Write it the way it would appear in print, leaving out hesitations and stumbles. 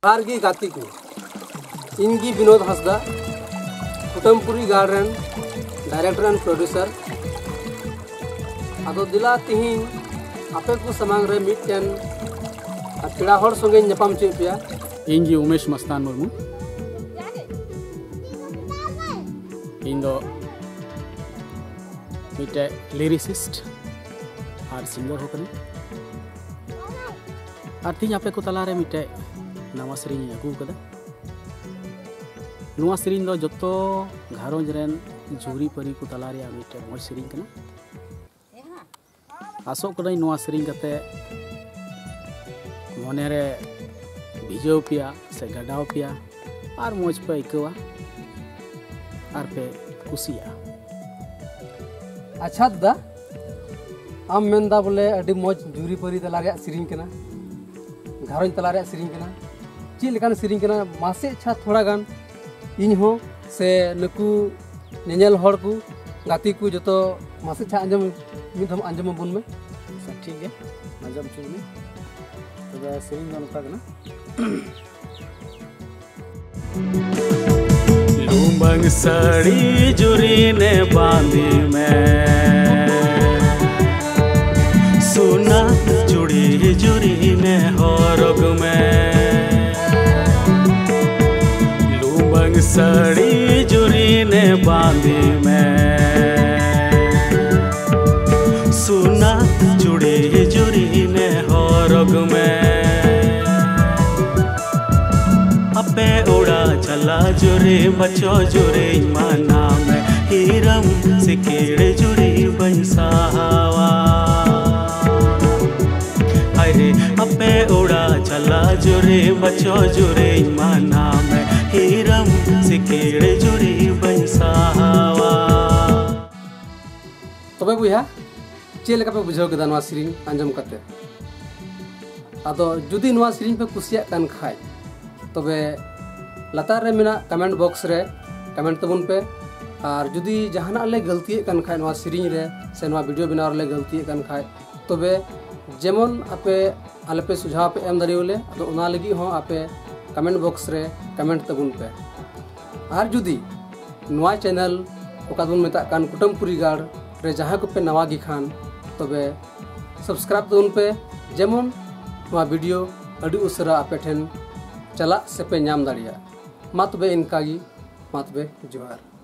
हारगी गाती को इनगी Vinod Hansda Kutumpuri garden director and producer आदो दिला तिहिन आपे को समांग रे मिटन पेड़ा हर संगे नपाम चे पिया इंगी उमेश मस्तान मुर्मू इन दो मिटे लिरिसिस्ट और सिंगर हो कने और तीन आपे को तलारे मिटे नवा सेरिंग अगू कदा नुआ सेरिंग दो जतो घारोंज रेन जुरी परी को तलारे मिटे मोज सेरिंग कना आसो कदाई नुआ सेरिंग कते मने रे भिजो पिया से गडाव पिया और मोज पे इकवा और पे कुसिया। अच्छा दादा आम मेनदा बोले अडी मोज जुरी परी तलारे सेरिंग कना घारों तलारे सेरिंग कना ची लेकान सेरिंग कना मासे अच्छा थोड़ा गान इन हो से नकु नेनेल हड़ को गाती को जतो मासे अच्छा अंजम मिद हम अंजम बुन में ठीक है अंजम चुन में तो सेरिंग गान का ना लुम्बंग साड़ी जुरी ने बांधी में सोना जुड़ी जुरी ने हरग में लुम्बंग साड़ी जुरी ने बांधी में सोना जुड़ी जुरी ने हरग में अपे उड़ा चला जुरे बचो जुरे माना में हीरम सिकेड़े जुरे बंसावा अरे अपे उड़ा चला जुरे बचो जुरे माना में हीरम सिकेड़े जुरे बंसावा। तबे बुया चे लेका पे बुझाव केदा नवा सेरिंग अंजम कते आदो जुदी नवा सेरिंग पे कुसिया कान खाय तबे लतार रे मेना कमेंट बॉक्स रे कमेंट तबुन पे और जुदी जहाना ले गलती कान खाय नवा सेरिंग रे से नवा वीडियो बनाव ले गलती कान खाय तबे जेमन आपे आले पे सुझाव पे एम दारियोले तो ओना लगी हो आपे कमेंट बॉक्स रे कमेंट तबुन पे और जुदी नवा चैनल ओकादुन मेता कान कुटुमपुरी गाड़ रे जहाँ को पे नवा गी खान तबे सब्सक्राइब तबुन पे जेमन नवा वीडियो अडी उसरा आपे ठेन चला से पे नाम दाड़िया मा तबे इनका गी मा तबे जोहार।